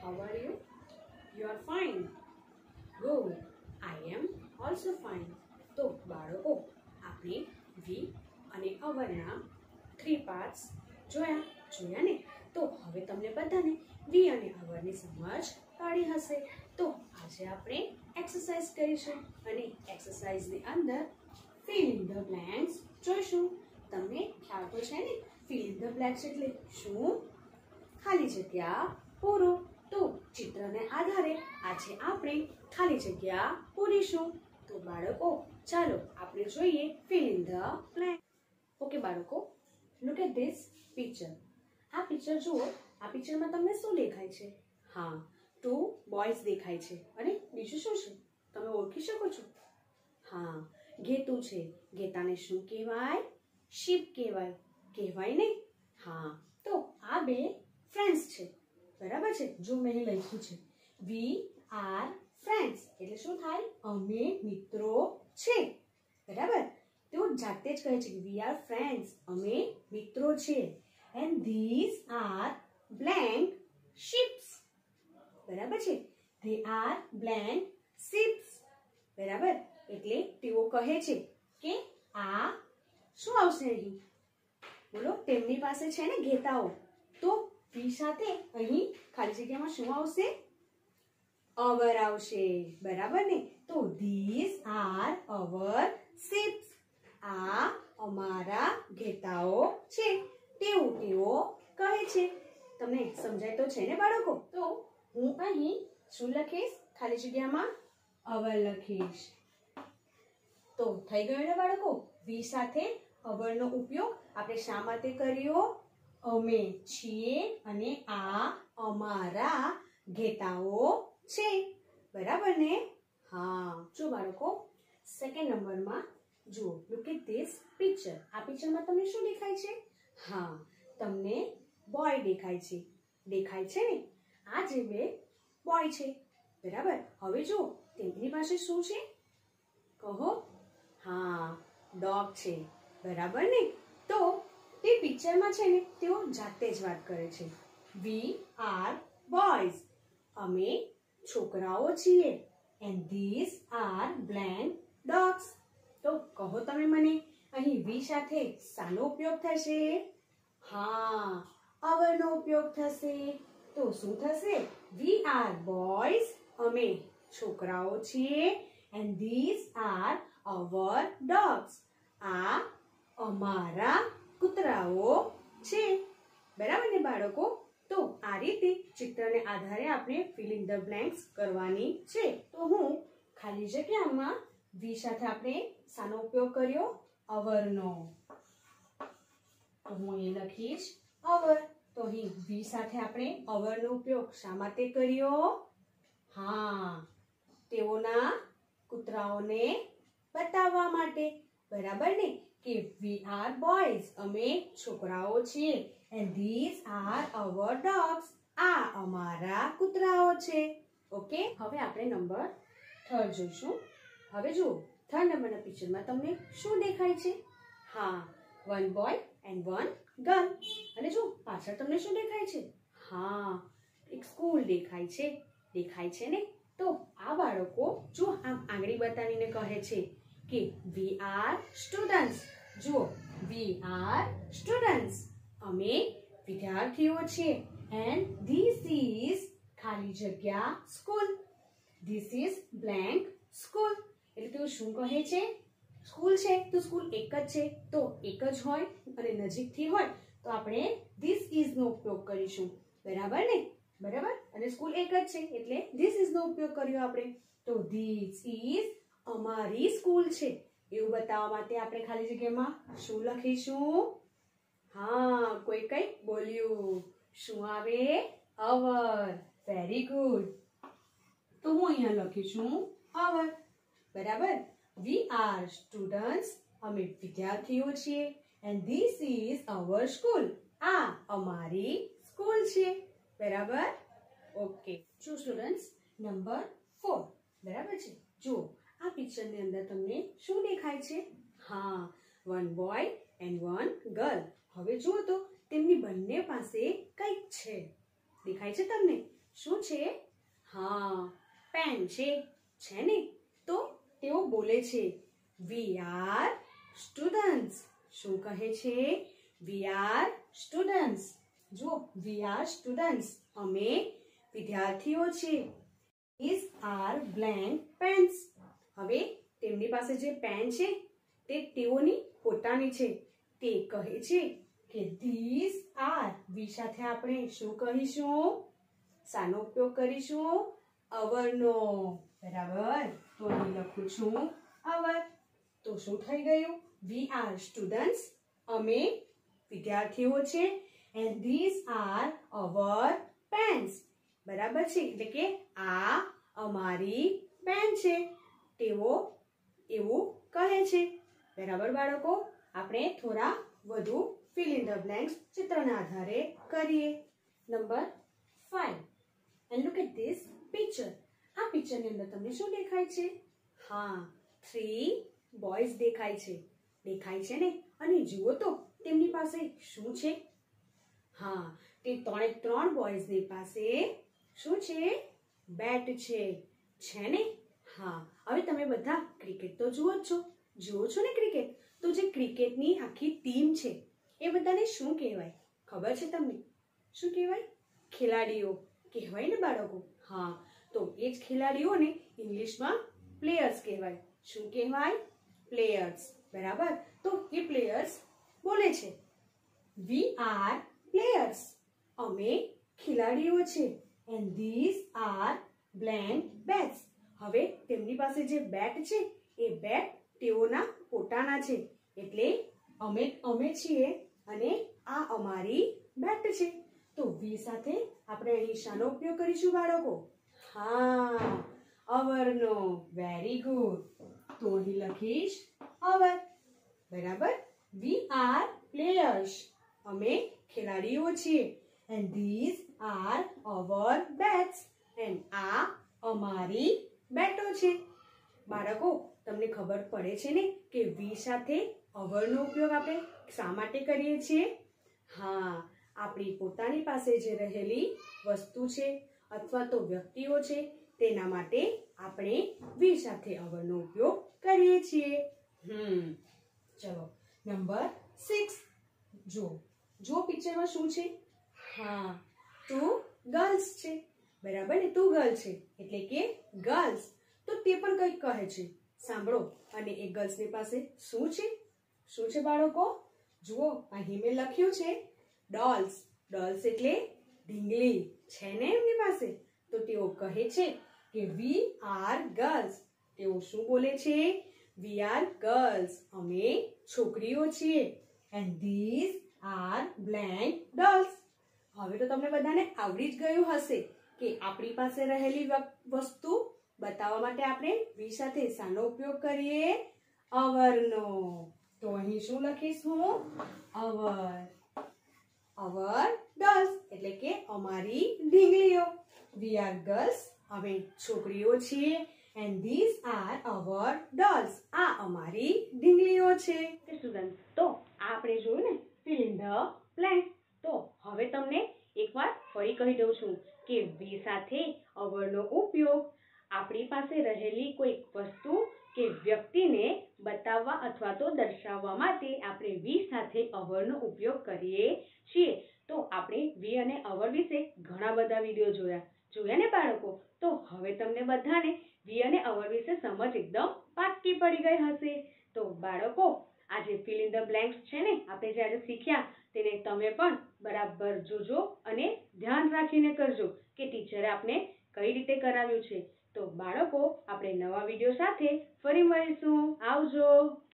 How are you? You are fine. Good. I am also fine. તો બાળકો આપણે વી અને અવરના 3 પાર્ટ્સ જોયા ને. તો હવે તમને બધાને વી અને અવરની સમજ પડી હશે. તો આજે આપણે એક્સરસાઇઝ કરીશું અને એક્સરસાઇઝની અંદર ફિલ ઇન ધ બ્લેન્ક્સ જોઈશું. તમને ખ્યાલ તો છે ને, ફિલ ઇન ધ બ્લેન્ક્સ એટલે શું? ખાલી જગ્યા પૂરો. તો ચિત્રને આધારે આજે આપણે ખાલી જગ્યા પૂરીશું. તો બાળકો ચાલો આપણે જોઈએ fill in the blank. Okay બાળકો, લુક એટ ધીસ પિક્ચર. આ પિક્ચર જુઓ. આ પિક્ચરમાં તમને શું દેખાય છે? હા, 2 બોયઝ દેખાય છે. અને બીજું શું છે તમે ઓળખી શકો છો? હા, ઘેતું છે. ઘેતાને શું કહેવાય? શીપ કહેવાય. કહેવાય ને? હા, તો આ બે ફ્રેન્ડ્સ છે. બરાબર છે. જો મેં લખ્યું છે વી આર ફ્રેન્ડ્સ એટલે શું થાય? અમે મિત્રો છે. બરાબર. તેઓ જાતે જ કહે છે કે વી આર ફ્રેન્ડ્સ, અમે મિત્રો છે. And this are blank ships. બરાબર છે. They are blank ships. બરાબર. એટલે તેઓ કહે છે કે આ શું આવશે અહીં? બોલો, તેમની પાસે છે ને ઘેટાઓ. તો વી સાથે અહીં ખાલી જગ્યામાં શું આવશે? અવર આવશે. બરાબર ને? તો ધીસ આર અવર શિપ્સ. આ અમારા ઘેટાઓ છે. તેઓ કહે છે. તમને સમજાય તો છે ને બાળકો? તો હું અહીં શું લખીશ? ખાલી જગ્યામાં અવર લખીશ. તો થઈ ગયું ને બાળકો? વી સાથે અવરનો ઉપયોગ આપણે શા માટે કર્યો? અમે છીએ અને આ અમારા ઘેટાઓ છે. બરાબર ને? હા. જો બાળકો, સેકન્ડ નંબરમાં જુઓ. Look at this picture. આ પિક્ચરમાં તમને શું દેખાય છે? હા, તમને બોય દેખાય છે. દેખાય છે ને? આ જે બે બોય છે. બરાબર. હવે જો તેમની પાસે શું છે? કહો. હા, ડોગ છે. બરાબર ને? તો તે પિક્ચરમાં છે ને, તેઓ જાતે જ વાત કરે છે. We are boys. અમે છોકરાઓ છીએ. And this are blank dogs. તો કહો તમે મને, અહીં વી સાથે શાનો ઉપયોગ થશે? હા, અવરનો ઉપયોગ થશે. તો શું થશે? We are boys. અમે છોકરાઓ છીએ. And this are our dogs. આ અમારા કૂતરાઓ છે. બરાબર ને બાળકો? તો આ રીતે ચિત્રને આધારે આપણે ફિલ ઇન ધ બ્લેન્ક્સ કરવાની છે. તો હું ખાલી જગ્યામાં વી સાથે આપણે શાનો ઉપયોગ કર્યો? અવરનો. તો હું અહીં લખીશ અવર. તો અહીં વી સાથે આપણે અવરનો ઉપયોગ શા માટે કર્યો? હા, તેઓના કૂતરાઓને બતાવવા માટે. બરાબર ને? કે વી આર બોયઝ. અમે છોકરાઓ છીએ. And this are our dogs. આ અમારા કૂતરાઓ છે. ઓકે. હવે આપણે નંબર 3 જોઈશું. હવે જુઓ, 3 નંબરના પિક્ચરમાં તમને શું દેખાય છે? હા, 1 બોય એન્ડ 1 ગર્લ. અને જો પાછળ તમને શું દેખાય છે? હા, એક સ્કૂલ દેખાય છે. દેખાય છે ને? તો આ બાળકો જો આમ આંગળી બતાવીને કહે છે કે વી આર સ્ટુડન્ટ્સ. જુઓ, વી આર સ્ટુડન્ટ્સ. અમે વિદ્યાર્થીઓ છીએ. એન્ડ ધીસ ઇઝ ખાલી જગ્યા school. This is blank school. એટલે તેઓ શું કહે છે? સ્કૂલ છે તો સ્કૂલ એક જ છે. તો એક જ હોય અને નજીકથી હોય તો આપણે ધીસ ઇઝ નો ઉપયોગ કરીશું. બરાબર ને? બરાબર. અને સ્કૂલ એક જ છે એટલે ધીસ ઇઝ નો ઉપયોગ કર્યો આપણે. તો ધીસ ઇઝ અમારી સ્કૂલ છે એવું બતાવવા માટે આપણે ખાલી જગ્યામાં શું લખીશું? હા, કોઈ કઈ બોલ્યું. શું આવે? અવર. Very good. તો હું અહીંયા લખીશું અવર. બરાબર. We are students. અમે વિદ્યાર્થીઓ છીએ. And this is our school. આ અમારી સ્કૂલ છે. બરાબર. ઓકે. જો સ્ટુડન્ટ્સ, નંબર 4. બરાબર છે. જુઓ, આ પિક્ચરની અંદર તમને શું દેખાય છે? હા, 1 બોય એન્ડ 1 ગર્લ. હવે જુઓ તો તેમની બંને પાસે કંઈક છે. દેખાય છે તમને? શું છે? હા, પેન છે ને? તો તેઓ બોલે છે વી આર સ્ટુડન્ટ્સ. શું કહે છે? We are students. જો વી આર સ્ટુડન્ટ્સ, અમે વિદ્યાર્થીઓ છીએ. These are blank pens. હવે તેમની પાસે જે પેન છે તે તેઓની પોતાની છે. તે કહે છે કે these are. વી સાથે આપણે શું કહીશું? શાનો ઉપયોગ કરીશું? અવરનો. બરાબર. તો અહીં લખું છું અવર. તો શું થઈ ગયું? We are students. અમે વિદ્યાર્થીઓ છે. and these are our pens. બરાબર છે. એટલે કે આ અમારી પેન છે. તેઓ એવું કહે છે. બરાબર બાળકો. આપણે થોડા વધુ fill in the blanks ચિત્રના આધારે કરીએ. Number 5. and look at this picture. આ પિક્ચરની અંદર તમને શું દેખાય છે? હા, 3 boys દેખાય છે. દેખાય છે ને? અને જુઓ તો તેમની પાસે શું છે? હા, તે ત્રણ બોયઝની પાસે શું છે? બેટ છે ને? હા, હવે તમે બધા ક્રિકેટ તો જુઓ છો ને ક્રિકેટ? તો જે ક્રિકેટની આખી ટીમ છે એ બધાને શું કહેવાય? ખબર છે તમને? શું કહેવાય? ખેલાડીઓ કહેવાય ને બાળકો? હા, તો એ જ ખેલાડીઓને ઇંગ્લિશમાં પ્લેયર્સ કહેવાય. શું કહેવાય? પ્લેયર્સ. બરાબર. તો એ પ્લેયર્સ બોલે છે વી આર પ્લેયર્સ. અમે ખેલાડીઓ છે. and these are blank bats. હવે તેમની પાસે જે બેટ છે એ બેટ તેઓના પોતાના છે. એટલે અમે છીએ અને આ અમારી બેટ છે. તો વી સાથે આપણે અહીં શાનો ઉપયોગ કરીશું બાળકો? હા, અવરનો. Very good. તો અહીં લખીશ અવર. બરાબર. We are players. અમે ખેલાડીઓ છીએ. and these are our bats. and આ અમારી બેટો છે. બાળકો, તમને ખબર પડે છે ને કે વી સાથે અવરનો ઉપયોગ આપણે શા માટે કરીએ છીએ? હા, આપણી પોતાની પાસે જે રહેલી વસ્તુ છે અથવા તો વ્યક્તિઓ છે તેના માટે આપણે વી સાથે અવરનો ઉપયોગ કરીએ છીએ. ચલો નંબર 6. જો પિક્ચરમાં શું છે? હા, 2 ગર્લ્સ છે. બરાબર ને? 2 ગર્લ છે એટલે કે ગર્લ્સ. તો તે પણ કંઈક કહે છે. સાંભળો. અને એ ગર્લ્સની પાસે શું છે? શું છે બાળકો? જુઓ, અહીં મેં લખ્યું છે ડોલ્સ. ડોલ્સ એટલે ઢીંગલી છે ને એમની પાસે. તો તેઓ કહે છે કે વી આર ગર્લ્સ. તેઓ શું બોલે છે? We are girls. અમે છોકરીઓ છીએ. and these are blank dolls. હવે તો તમને બધાને આવડી જ ગયું હશે કે આપણી પાસે રહેલી વસ્તુ બતાવવા માટે આપણે વી સાથે શાનો ઉપયોગ કરીએ? અવરનો. તો અહીં શું લખીશ હું? અવર ડોલ્સ એટલે કે અમારી ઢીંગલીઓ. વી આર ગર્લ્સ. અમે છોકરીઓ છીએ. and these are our dolls. આ અમારી ઢીંગલીઓ છે. સ્ટુડન્ટ, તો આપણે જોયું ને fill in the blanks. તો હવે તમને એકવાર ફરી કહી દઉં છું કે વી સાથે અવરનો ઉપયોગ આપણી પાસે રહેલી કોઈ વસ્તુ કે વ્યક્તિને બતાવવા અથવા તો દર્શાવવા માટે આપણે વી સાથે અવરનો ઉપયોગ કરીએ છીએ. તો આપણે વી અને અવર વિશે ઘણા બધા વિડીયો જોયા ને બાળકો? તો હવે તમને બધાને વી અને અવર વિશે સમજ એકદમ પાક્કી પડી ગઈ હશે. તો બાળકો, આ જે fill in the blanks છે ને આપણે જ્યારે શીખ્યા તેને તમે પણ બરાબર જોજો અને ધ્યાન રાખીને કરજો કે ટીચરે આપને કઈ રીતે કરાવ્યું છે. તો બાળકો, આપણે નવા વિડીયો સાથે ફરી મળીશું. આવજો.